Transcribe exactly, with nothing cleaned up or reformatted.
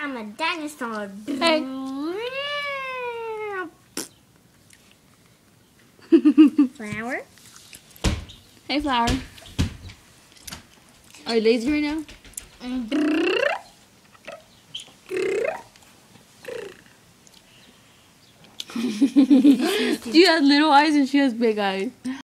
I'm a dinosaur. Hey. Flower. Hey, Flower. Are you lazy right now? You have little eyes and she has big eyes.